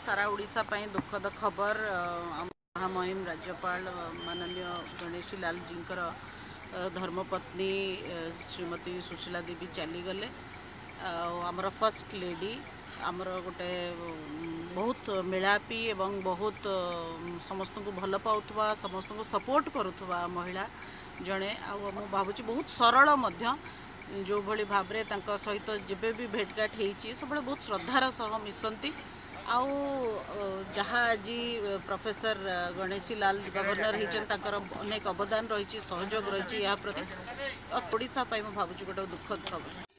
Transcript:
सारा ओडिशा पई दुखद खबर महामहिम राज्यपाल माननीय गणेशी लाल जींकर धर्मपत्नी श्रीमती सुशीला देवी चलीगले आमर फर्स्ट लेडी आमर गोटे बहुत मेलापी एवं बहुत समस्त को भल पाउथवा समस्त को सपोर्ट करुथवा महिला जड़े भावुँ बहुत सरल जो भली भाव सहित जेबे भी भेटघाट होती सब बहुत श्रद्धार सह मिसती आउ जहाँ आज प्रोफेसर गणेशी लाल गवर्नर होती अनेक अवदान रही सहयोग रही प्रति ओडिशा भावुँ गोटे दुखद खबर।